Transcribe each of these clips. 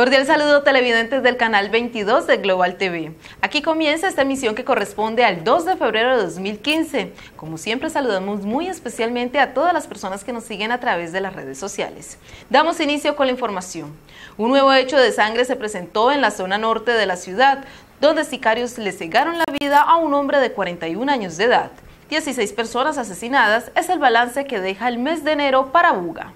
Cordial saludo televidentes del canal 22 de Global TV. Aquí comienza esta emisión que corresponde al 2 de febrero de 2015. Como siempre saludamos muy especialmente a todas las personas que nos siguen a través de las redes sociales. Damos inicio con la información. Un nuevo hecho de sangre se presentó en la zona norte de la ciudad, donde sicarios le cegaron la vida a un hombre de 41 años de edad. 16 personas asesinadas es el balance que deja el mes de enero para Buga.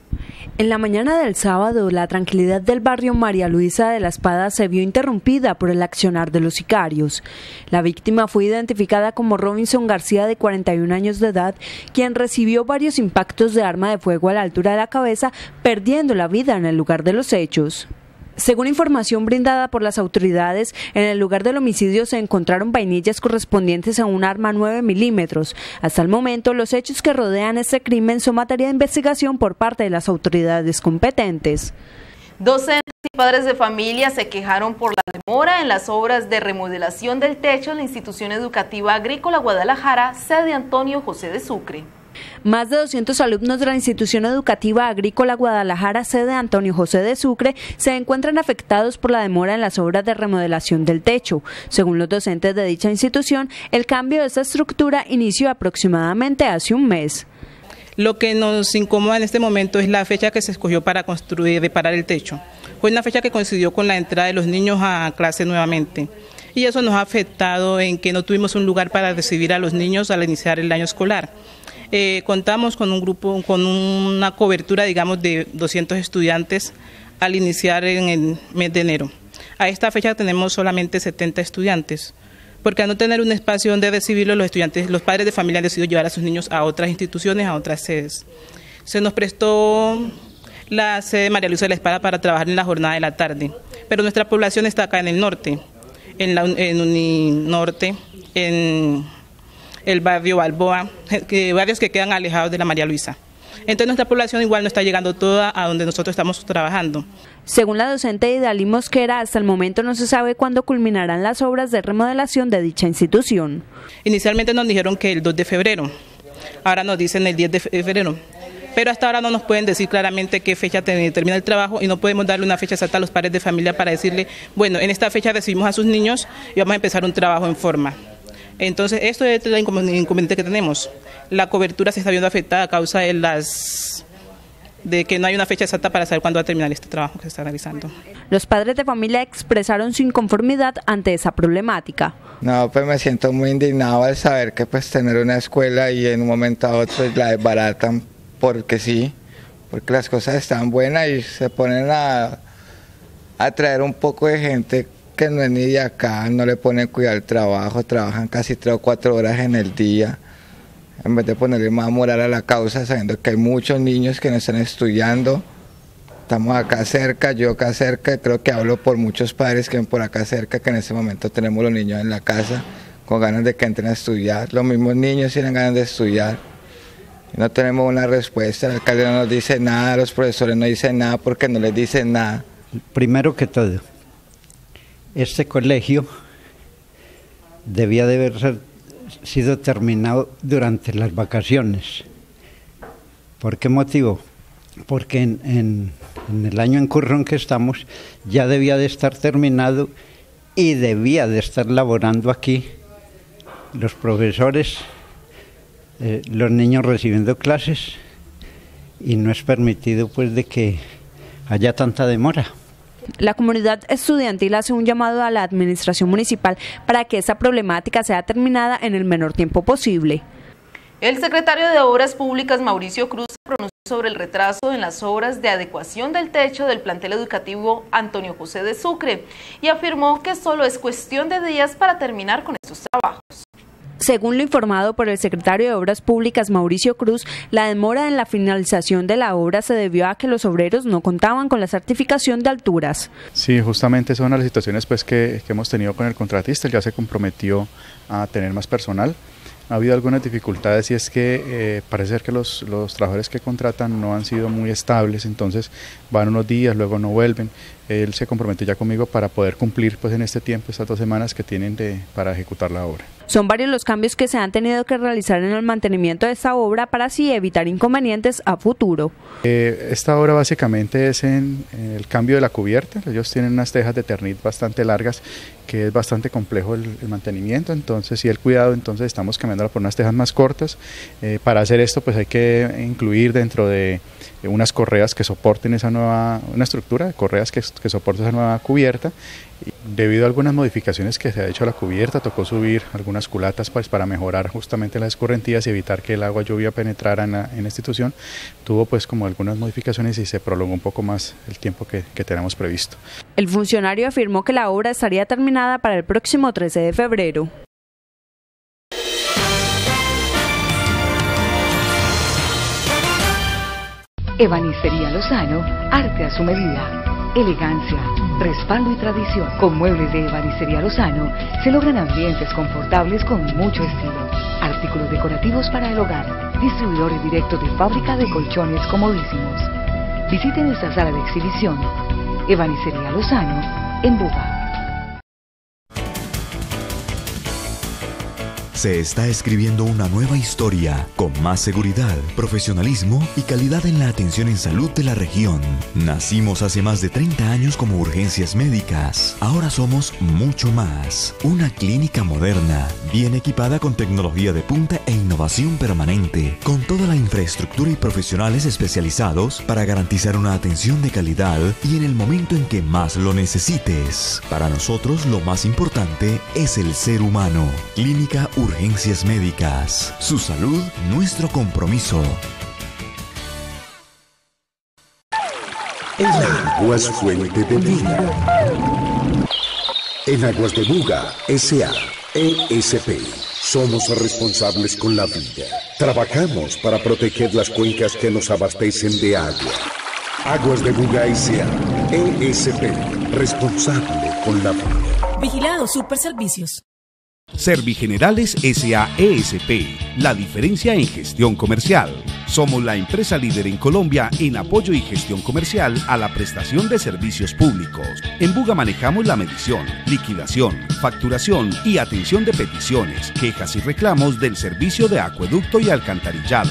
En la mañana del sábado, la tranquilidad del barrio María Luisa de la Espada se vio interrumpida por el accionar de los sicarios. La víctima fue identificada como Robinson García, de 41 años de edad, quien recibió varios impactos de arma de fuego a la altura de la cabeza, perdiendo la vida en el lugar de los hechos. Según información brindada por las autoridades, en el lugar del homicidio se encontraron vainillas correspondientes a un arma 9 milímetros. Hasta el momento, los hechos que rodean este crimen son materia de investigación por parte de las autoridades competentes. Docentes y padres de familia se quejaron por la demora en las obras de remodelación del techo de la Institución Educativa Agrícola Guadalajara, sede Antonio José de Sucre. Más de 200 alumnos de la Institución Educativa Agrícola Guadalajara, sede Antonio José de Sucre, se encuentran afectados por la demora en las obras de remodelación del techo. Según los docentes de dicha institución, el cambio de esta estructura inició aproximadamente hace un mes. Lo que nos incomoda en este momento es la fecha que se escogió para reparar el techo. Fue una fecha que coincidió con la entrada de los niños a clase nuevamente. Y eso nos ha afectado en que no tuvimos un lugar para recibir a los niños al iniciar el año escolar. Contamos con un grupo, con una cobertura, digamos, de 200 estudiantes al iniciar en el mes de enero. A esta fecha tenemos solamente 70 estudiantes, porque al no tener un espacio donde recibirlos, los padres de familia han decidido llevar a sus niños a otras instituciones, a otras sedes. Se nos prestó la sede María Luisa de la Espada para trabajar en la jornada de la tarde, pero nuestra población está acá en el norte, en Uninorte, en el barrio Balboa, barrios que quedan alejados de la María Luisa. Entonces nuestra población igual no está llegando toda a donde nosotros estamos trabajando. Según la docente Idalí Mosquera, hasta el momento no se sabe cuándo culminarán las obras de remodelación de dicha institución. Inicialmente nos dijeron que el 2 de febrero, ahora nos dicen el 10 de febrero. Pero hasta ahora no nos pueden decir claramente qué fecha termina el trabajo y no podemos darle una fecha exacta a los padres de familia para decirle, bueno, en esta fecha recibimos a sus niños y vamos a empezar un trabajo en forma. Entonces, esto es el inconveniente que tenemos. La cobertura se está viendo afectada a causa de que no hay una fecha exacta para saber cuándo va a terminar este trabajo que se está realizando. Los padres de familia expresaron su inconformidad ante esa problemática. No, pues me siento muy indignado al saber que pues tener una escuela y en un momento a otro la desbaratan porque sí, porque las cosas están buenas y se ponen a traer un poco de gente que no es ni de acá, no le ponen cuidado al trabajo, trabajan casi 3 o 4 horas en el día, en vez de ponerle más moral a la causa, sabiendo que hay muchos niños que no están estudiando. Estamos acá cerca, yo acá cerca, creo que hablo por muchos padres que ven por acá cerca, que en este momento tenemos los niños en la casa con ganas de que entren a estudiar. Los mismos niños tienen ganas de estudiar. No tenemos una respuesta, el alcalde no nos dice nada, los profesores no dicen nada porque no les dicen nada. Primero que todo, este colegio debía de haber sido terminado durante las vacaciones. ¿Por qué motivo? Porque en el año en curso en que estamos ya debía de estar terminado y debía de estar laborando aquí los profesores, los niños recibiendo clases, y no es permitido pues de que haya tanta demora. La comunidad estudiantil hace un llamado a la administración municipal para que esta problemática sea terminada en el menor tiempo posible. El secretario de Obras Públicas, Mauricio Cruz, se pronunció sobre el retraso en las obras de adecuación del techo del plantel educativo Antonio José de Sucre y afirmó que solo es cuestión de días para terminar con estos trabajos. Según lo informado por el secretario de Obras Públicas, Mauricio Cruz, la demora en la finalización de la obra se debió a que los obreros no contaban con la certificación de alturas. Sí, justamente son las situaciones pues, que hemos tenido con el contratista. Él ya se comprometió a tener más personal. Ha habido algunas dificultades y es que parece ser que los trabajadores que contratan no han sido muy estables, entonces van unos días, luego no vuelven. él se comprometió ya conmigo para poder cumplir pues en este tiempo, estas 2 semanas que tienen para ejecutar la obra. Son varios los cambios que se han tenido que realizar en el mantenimiento de esta obra para así evitar inconvenientes a futuro. Esta obra básicamente es en el cambio de la cubierta. Ellos tienen unas tejas de Eternit bastante largas, que es bastante complejo el mantenimiento, entonces y el cuidado, entonces estamos cambiándola por unas tejas más cortas. Para hacer esto pues hay que incluir dentro de unas correas que soporten una estructura de correas que soporte esa nueva cubierta. Debido a algunas modificaciones que se ha hecho a la cubierta, tocó subir algunas culatas pues, para mejorar justamente las escorrentías y evitar que el agua lluvia penetrara en la institución. Tuvo pues como algunas modificaciones y se prolongó un poco más el tiempo que tenemos previsto. El funcionario afirmó que la obra estaría terminada para el próximo 13 de febrero. Ebanistería Lozano, arte a su medida. Elegancia, respaldo y tradición. Con muebles de Ebanistería Lozano se logran ambientes confortables con mucho estilo. Artículos decorativos para el hogar. Distribuidores directos de fábrica de colchones comodísimos. Visite nuestra sala de exhibición. Ebanistería Lozano, en Buga. Se está escribiendo una nueva historia con más seguridad, profesionalismo y calidad en la atención en salud de la región. Nacimos hace más de 30 años como Urgencias Médicas. Ahora somos mucho más. Una clínica moderna, bien equipada con tecnología de punta e innovación permanente, con toda la infraestructura y profesionales especializados para garantizar una atención de calidad y en el momento en que más lo necesites. Para nosotros lo más importante es el ser humano. Clínica Urgencias Médicas. Su salud, nuestro compromiso. El agua es fuente de vida. En Aguas de Buga, S.A., ESP, somos responsables con la vida. Trabajamos para proteger las cuencas que nos abastecen de agua. Aguas de Buga, S.A., ESP, responsable con la vida. Vigilado Superservicios. Servigenerales S.A.E.S.P. La diferencia en gestión comercial. Somos la empresa líder en Colombia en apoyo y gestión comercial a la prestación de servicios públicos. En Buga manejamos la medición, liquidación, facturación y atención de peticiones, quejas y reclamos del servicio de acueducto y alcantarillado.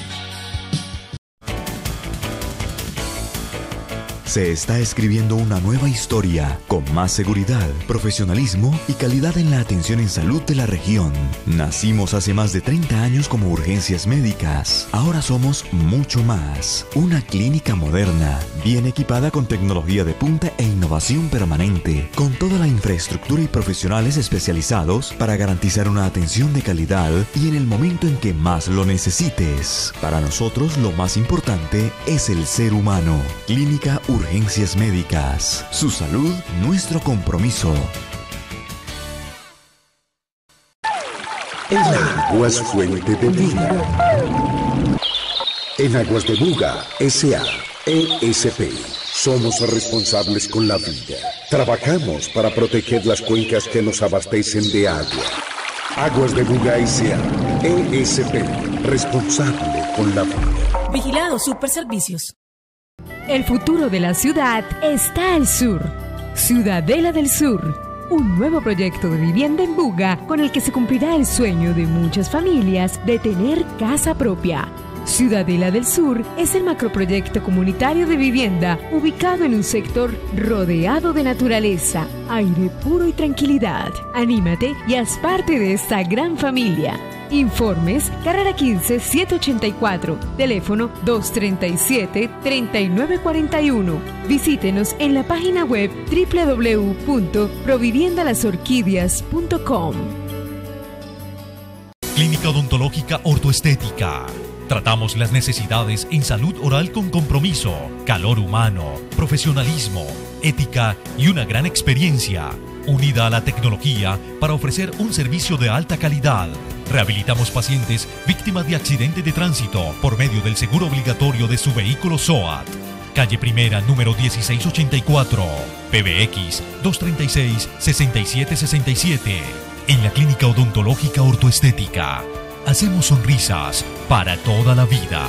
Se está escribiendo una nueva historia con más seguridad, profesionalismo y calidad en la atención en salud de la región. Nacimos hace más de 30 años como Urgencias Médicas. Ahora somos mucho más. Una clínica moderna, bien equipada con tecnología de punta e innovación permanente, con toda la infraestructura y profesionales especializados para garantizar una atención de calidad y en el momento en que más lo necesites. Para nosotros lo más importante es el ser humano. Clínica Urgencias Médicas. Su salud, nuestro compromiso. El agua es fuente de vida. En Aguas de Buga, S.A., ESP, somos responsables con la vida. Trabajamos para proteger las cuencas que nos abastecen de agua. Aguas de Buga, S.A., ESP, responsable con la vida. Vigilado Superservicios. El futuro de la ciudad está al sur. Ciudadela del Sur, un nuevo proyecto de vivienda en Buga con el que se cumplirá el sueño de muchas familias de tener casa propia. Ciudadela del Sur es el macroproyecto comunitario de vivienda ubicado en un sector rodeado de naturaleza, aire puro y tranquilidad. Anímate y haz parte de esta gran familia. Informes, carrera 15 784, teléfono 237-3941. Visítenos en la página web www.proviviendalasorquídeas.com. Clínica Odontológica Ortoestética. Tratamos las necesidades en salud oral con compromiso, calor humano, profesionalismo, ética y una gran experiencia, unida a la tecnología para ofrecer un servicio de alta calidad. Rehabilitamos pacientes víctimas de accidente de tránsito por medio del seguro obligatorio de su vehículo SOAT. Calle Primera, número 1684, PBX 236-6767. En la Clínica Odontológica Ortoestética, hacemos sonrisas para toda la vida.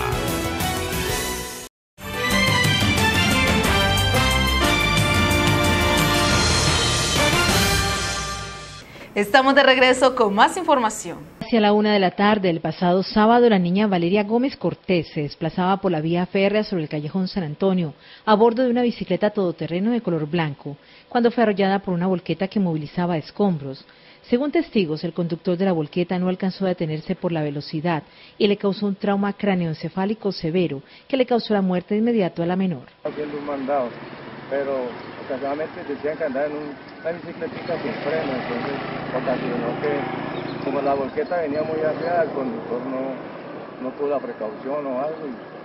Estamos de regreso con más información. Hacia la 1 de la tarde del pasado sábado, la niña Valeria Gómez Cortés se desplazaba por la vía férrea sobre el callejón San Antonio a bordo de una bicicleta todoterreno de color blanco, cuando fue arrollada por una volqueta que movilizaba escombros. Según testigos, el conductor de la volqueta no alcanzó a detenerse por la velocidad y le causó un trauma cráneoencefálico severo que le causó la muerte de inmediato a la menor. Haciendo un mandado, pero ocasionalmente decían que andaba en una bicicletita sin freno, entonces ocasionó que como la volqueta venía muy arriba, el conductor no tuvo la precaución o algo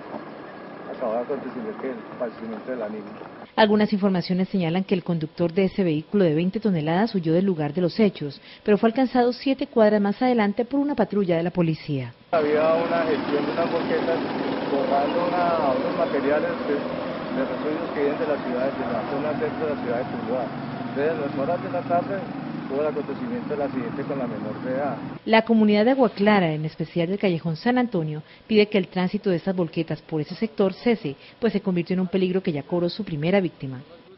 y acabó aconteciendo que el fallecimiento de la niña. Algunas informaciones señalan que el conductor de ese vehículo de 20 toneladas huyó del lugar de los hechos, pero fue alcanzado 7 cuadras más adelante por una patrulla de la policía. Había una gestión de unas volquetas borrando unos materiales de residuos que vienen de la ciudad, de la zona centro de la ciudad de Tuluá. Desde las horas de la tarde tuvo el acontecimiento del accidente con la menor de edad. La comunidad de Agua Clara, en especial del callejón San Antonio, pide que el tránsito de estas volquetas por ese sector cese, pues se convirtió en un peligro que ya cobró su primera víctima.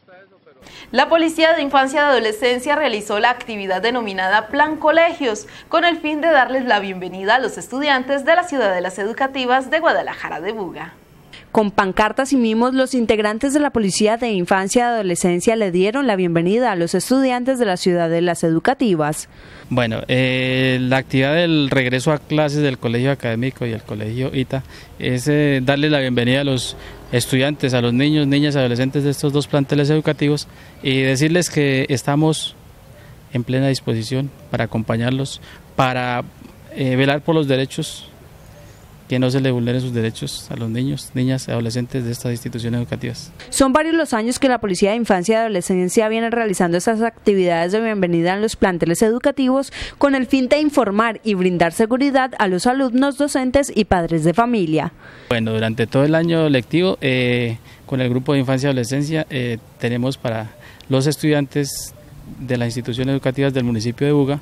La Policía de Infancia y Adolescencia realizó la actividad denominada Plan Colegios, con el fin de darles la bienvenida a los estudiantes de las ciudadelas educativas de Guadalajara de Buga. Con pancartas y mimos, los integrantes de la Policía de Infancia y Adolescencia le dieron la bienvenida a los estudiantes de las ciudadelas educativas. Bueno, la actividad del regreso a clases del Colegio Académico y el Colegio ITA es darle la bienvenida a los estudiantes, a los niños, niñas y adolescentes de estos dos planteles educativos y decirles que estamos en plena disposición para acompañarlos, para velar por los derechos, que no se le vulneren sus derechos a los niños, niñas y adolescentes de estas instituciones educativas. Son varios los años que la Policía de Infancia y Adolescencia viene realizando estas actividades de bienvenida en los planteles educativos con el fin de informar y brindar seguridad a los alumnos, docentes y padres de familia. Bueno, durante todo el año lectivo, con el grupo de Infancia y Adolescencia, tenemos para los estudiantes de las instituciones educativas del municipio de Buga,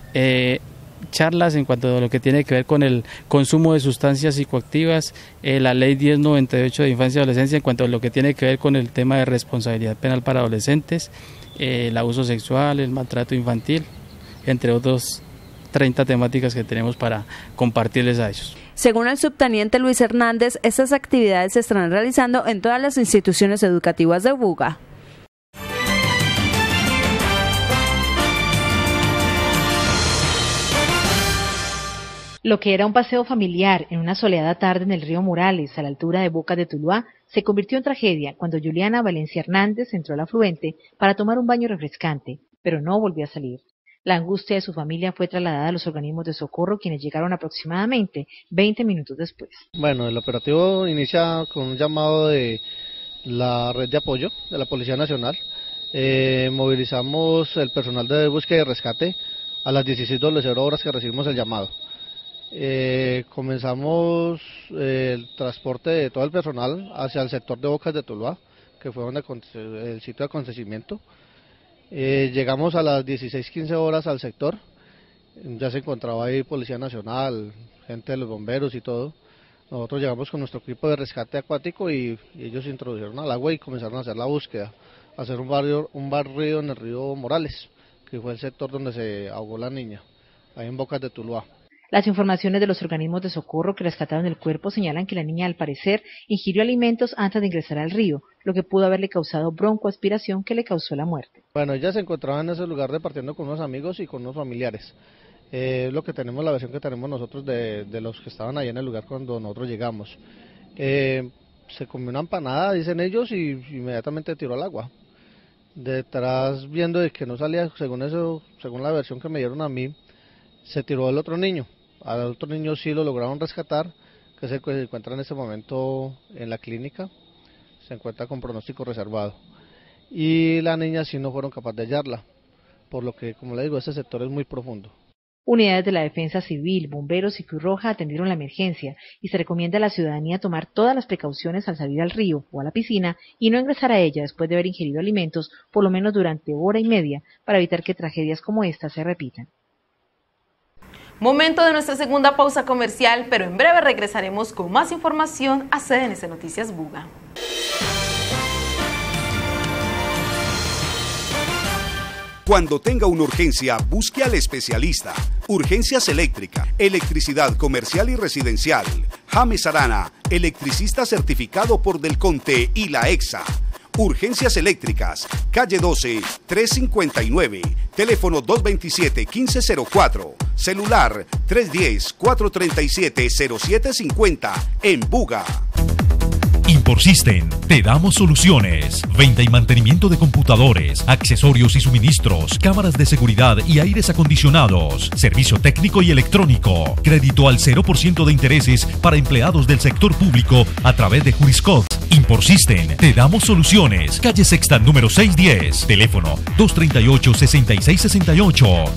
charlas en cuanto a lo que tiene que ver con el consumo de sustancias psicoactivas, la ley 1098 de infancia y adolescencia en cuanto a lo que tiene que ver con el tema de responsabilidad penal para adolescentes, el abuso sexual, el maltrato infantil, entre otros 30 temáticas que tenemos para compartirles a ellos. Según el subteniente Luis Hernández, estas actividades se estarán realizando en todas las instituciones educativas de Buga. Lo que era un paseo familiar en una soleada tarde en el río Morales, a la altura de Bocas de Tuluá, se convirtió en tragedia cuando Juliana Valencia Hernández entró al afluente para tomar un baño refrescante, pero no volvió a salir. La angustia de su familia fue trasladada a los organismos de socorro, quienes llegaron aproximadamente 20 minutos después. Bueno, el operativo inicia con un llamado de la red de apoyo de la Policía Nacional. Movilizamos el personal de búsqueda y rescate a las 16:00 horas que recibimos el llamado. Comenzamos el transporte de todo el personal hacia el sector de Bocas de Tuluá, que fue donde el sitio de acontecimiento. Llegamos a las 16:15 horas al sector, ya se encontraba ahí Policía Nacional, gente de los bomberos y todo. Nosotros llegamos con nuestro equipo de rescate acuático y ellos se introdujeron al agua y comenzaron a hacer la búsqueda, a hacer un barrido en el río Morales, que fue el sector donde se ahogó la niña, ahí en Bocas de Tuluá. Las informaciones de los organismos de socorro que rescataron el cuerpo señalan que la niña al parecer ingirió alimentos antes de ingresar al río, lo que pudo haberle causado broncoaspiración que le causó la muerte. Bueno, ella se encontraba en ese lugar departiendo con unos amigos y con unos familiares. Lo que tenemos, la versión que tenemos nosotros de los que estaban ahí en el lugar cuando nosotros llegamos. Se comió una empanada, dicen ellos, y inmediatamente tiró al agua. Detrás, viendo de que no salía, según la versión que me dieron a mí, se tiró al otro niño. Al otro niño sí lo lograron rescatar, que es el que se encuentra en este momento en la clínica, se encuentra con pronóstico reservado. Y la niña sí no fueron capaces de hallarla, por lo que, como le digo, este sector es muy profundo. Unidades de la Defensa Civil, bomberos y Cruz Roja atendieron la emergencia y se recomienda a la ciudadanía tomar todas las precauciones al salir al río o a la piscina y no ingresar a ella después de haber ingerido alimentos por lo menos durante hora y media para evitar que tragedias como esta se repitan. Momento de nuestra segunda pausa comercial, pero en breve regresaremos con más información a CNC Noticias Buga. Cuando tenga una urgencia, busque al especialista. Urgencias Eléctrica, electricidad comercial y residencial. James Arana, electricista certificado por Delconte y la EXA. Urgencias Eléctricas, calle 12, 359, teléfono 227-1504, celular 310-437-0750, en Buga. Imporsystem, te damos soluciones. Venta y mantenimiento de computadores, accesorios y suministros, cámaras de seguridad y aires acondicionados, servicio técnico y electrónico, crédito al 0% de intereses para empleados del sector público a través de Juriscots. Imporsystem, te damos soluciones. Calle Sexta número 610, teléfono 238-6668,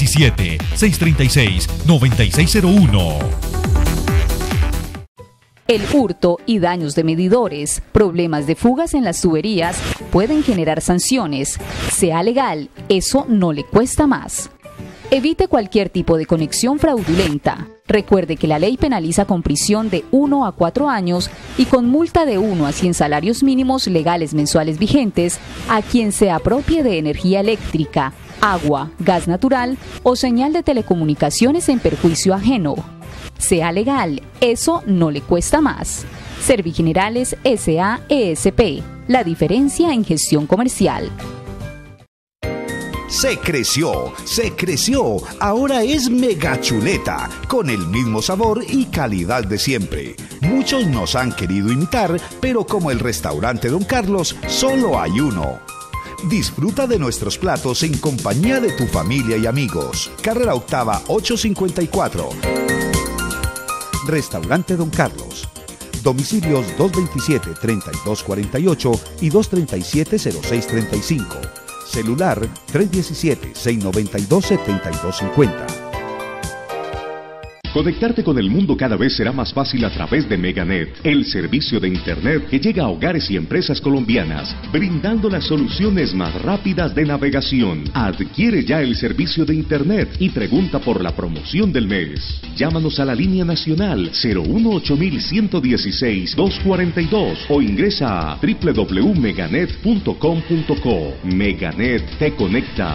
317-636-9601. El hurto y daños de medidores, problemas de fugas en las tuberías pueden generar sanciones. Sea legal, eso no le cuesta más. Evite cualquier tipo de conexión fraudulenta. Recuerde que la ley penaliza con prisión de 1 a 4 años y con multa de 1 a 100 salarios mínimos legales mensuales vigentes a quien se apropie de energía eléctrica, agua, gas natural o señal de telecomunicaciones en perjuicio ajeno. Sea legal, eso no le cuesta más. Servigenerales S.A.E.S.P. La diferencia en gestión comercial. Se creció, ahora es Mega Chuleta, con el mismo sabor y calidad de siempre. Muchos nos han querido imitar, pero como el restaurante Don Carlos, solo hay uno. Disfruta de nuestros platos en compañía de tu familia y amigos. Carrera Octava 854. Restaurante Don Carlos. Domicilios 227-3248 y 237-0635. Celular 317-692-7250. Conectarte con el mundo cada vez será más fácil a través de Meganet, el servicio de Internet que llega a hogares y empresas colombianas, brindando las soluciones más rápidas de navegación. Adquiere ya el servicio de Internet y pregunta por la promoción del mes. Llámanos a la línea nacional 018-116-242 o ingresa a www.meganet.com.co. Meganet te conecta.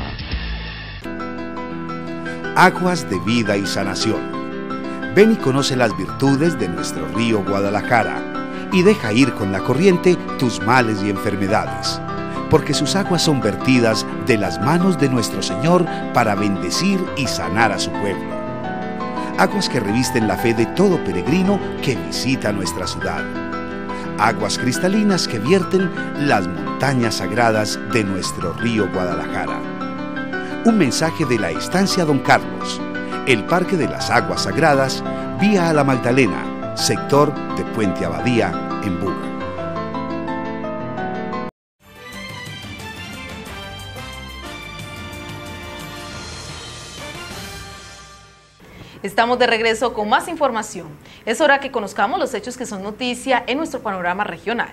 Aguas de vida y sanación. Ven y conoce las virtudes de nuestro río Guadalajara y deja ir con la corriente tus males y enfermedades, porque sus aguas son vertidas de las manos de nuestro Señor para bendecir y sanar a su pueblo. Aguas que revisten la fe de todo peregrino que visita nuestra ciudad. Aguas cristalinas que vierten las montañas sagradas de nuestro río Guadalajara. Un mensaje de la Estancia Don Carlos, el Parque de las Aguas Sagradas, vía a la Magdalena, sector de Puente Abadía, en Buga. Estamos de regreso con más información. Es hora que conozcamos los hechos que son noticia en nuestro panorama regional.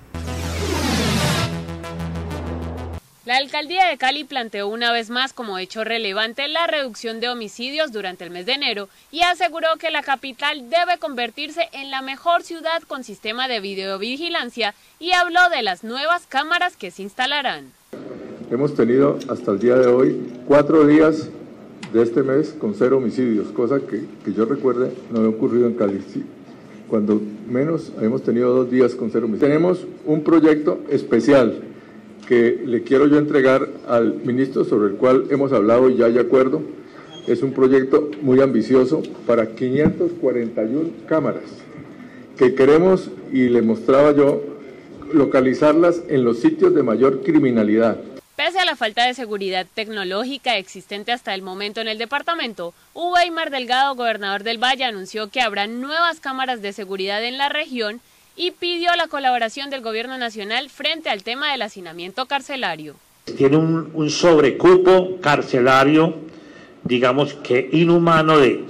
La alcaldía de Cali planteó una vez más como hecho relevante la reducción de homicidios durante el mes de enero y aseguró que la capital debe convertirse en la mejor ciudad con sistema de videovigilancia y habló de las nuevas cámaras que se instalarán. Hemos tenido hasta el día de hoy 4 días de este mes con 0 homicidios, cosa que yo recuerde no había ocurrido en Cali. Sí, cuando menos hemos tenido 2 días con 0 homicidios. Tenemos un proyecto especial que le quiero yo entregar al ministro, sobre el cual hemos hablado y ya hay acuerdo. Es un proyecto muy ambicioso para 541 cámaras que queremos, y le mostraba yo, localizarlas en los sitios de mayor criminalidad. Pese a la falta de seguridad tecnológica existente hasta el momento en el departamento, Weimar Delgado, gobernador del Valle, anunció que habrá nuevas cámaras de seguridad en la región y pidió la colaboración del gobierno nacional frente al tema del hacinamiento carcelario. Tiene un sobrecupo carcelario, digamos que inhumano, de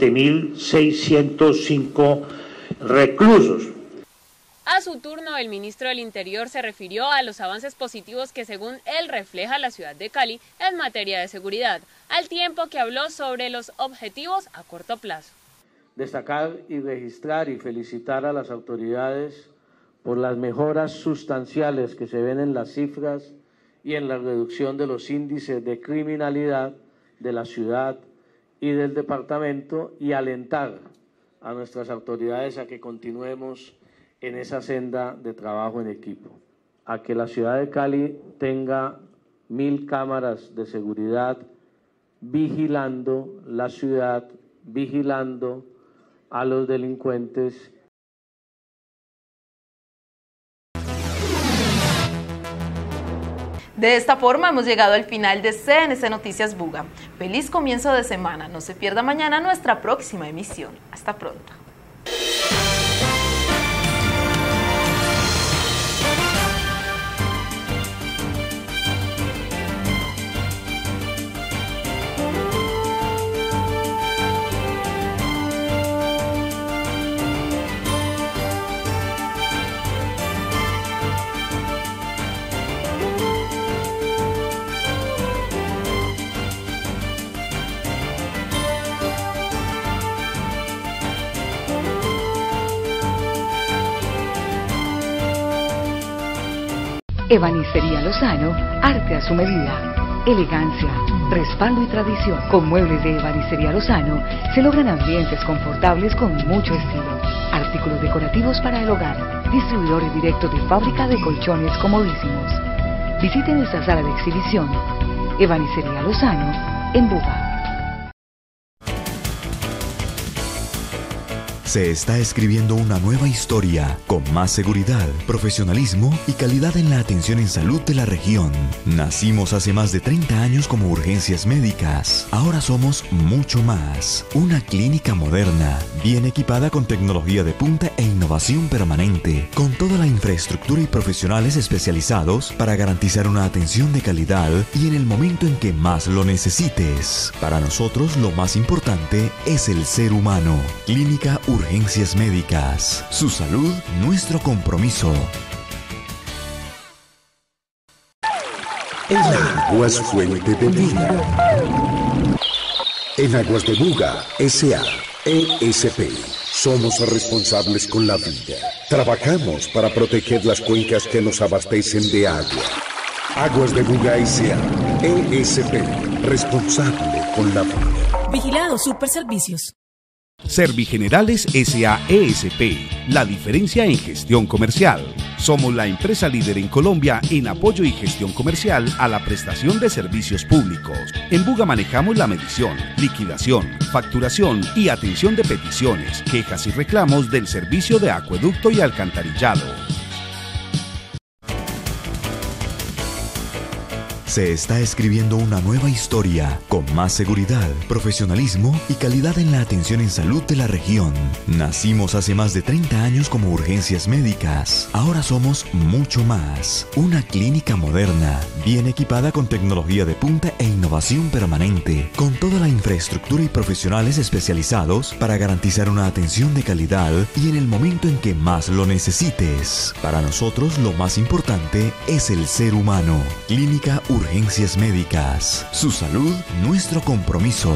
7.605 reclusos. A su turno, el ministro del Interior se refirió a los avances positivos que según él refleja la ciudad de Cali en materia de seguridad, al tiempo que habló sobre los objetivos a corto plazo. Destacar y registrar y felicitar a las autoridades por las mejoras sustanciales que se ven en las cifras y en la reducción de los índices de criminalidad de la ciudad y del departamento, y alentar a nuestras autoridades a que continuemos en esa senda de trabajo en equipo, a que la ciudad de Cali tenga 1000 cámaras de seguridad vigilando la ciudad, vigilando a los delincuentes. De esta forma hemos llegado al final de CNC Noticias Buga. Feliz comienzo de semana. No se pierda mañana nuestra próxima emisión. Hasta pronto. Ebanistería Lozano, arte a su medida. Elegancia, respaldo y tradición. Con muebles de Ebanistería Lozano se logran ambientes confortables con mucho estilo. Artículos decorativos para el hogar. Distribuidores directos de fábrica de colchones comodísimos. Visite nuestra sala de exhibición. Ebanistería Lozano, en Buga. Se está escribiendo una nueva historia con más seguridad, profesionalismo y calidad en la atención en salud de la región. Nacimos hace más de 30 años como Urgencias Médicas. Ahora somos mucho más. Una clínica moderna, bien equipada con tecnología de punta e innovación permanente, con toda la infraestructura y profesionales especializados para garantizar una atención de calidad y en el momento en que más lo necesites. Para nosotros lo más importante es el ser humano. Clínica Urgencias Médicas. Su salud, nuestro compromiso. El agua es fuente de vida. En Aguas de Buga, S.A., ESP, somos responsables con la vida. Trabajamos para proteger las cuencas que nos abastecen de agua. Aguas de Buga, S.A., ESP, responsable con la vida. Vigilado Superservicios. Servigenerales S.A.E.S.P. La diferencia en gestión comercial. Somos la empresa líder en Colombia en apoyo y gestión comercial a la prestación de servicios públicos. En Buga manejamos la medición, liquidación, facturación y atención de peticiones, quejas y reclamos del servicio de acueducto y alcantarillado. Se está escribiendo una nueva historia con más seguridad, profesionalismo y calidad en la atención en salud de la región. Nacimos hace más de 30 años como Urgencias Médicas. Ahora somos mucho más. Una clínica moderna, bien equipada con tecnología de punta e innovación permanente, con toda la infraestructura y profesionales especializados para garantizar una atención de calidad y en el momento en que más lo necesites. Para nosotros lo más importante es el ser humano. Clínica Urgencias Médicas. Su salud, nuestro compromiso.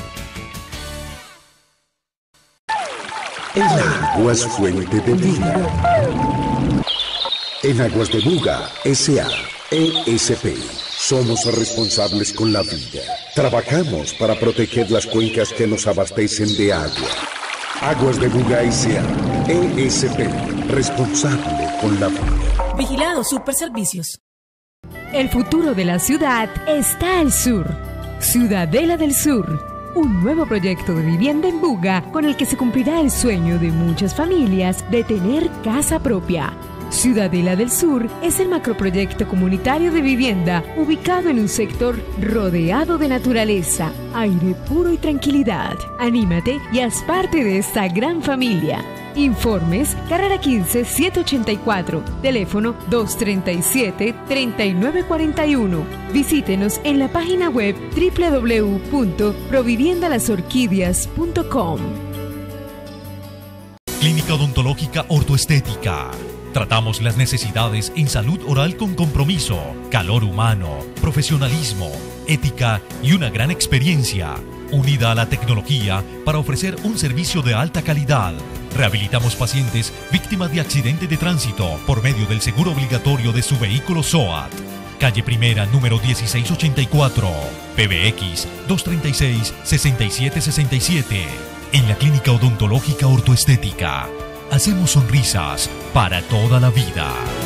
El agua es fuente de vida. En Aguas de Buga, S.A., ESP, somos responsables con la vida. Trabajamos para proteger las cuencas que nos abastecen de agua. Aguas de Buga, S.A., ESP, responsable con la vida. Vigilado Superservicios. El futuro de la ciudad está al sur. Ciudadela del Sur, un nuevo proyecto de vivienda en Buga con el que se cumplirá el sueño de muchas familias de tener casa propia. Ciudadela del Sur es el macroproyecto comunitario de vivienda ubicado en un sector rodeado de naturaleza, aire puro y tranquilidad. Anímate y haz parte de esta gran familia. Informes, carrera 15 784, teléfono 237-3941. Visítenos en la página web www.proviviendalasorquídeas.com. Clínica Odontológica Ortoestética. Tratamos las necesidades en salud oral con compromiso, calor humano, profesionalismo, ética y una gran experiencia, unida a la tecnología para ofrecer un servicio de alta calidad. Rehabilitamos pacientes víctimas de accidentes de tránsito por medio del seguro obligatorio de su vehículo SOAT. calle Primera, número 1684, PBX 236-6767. En la Clínica Odontológica Ortoestética, hacemos sonrisas para toda la vida.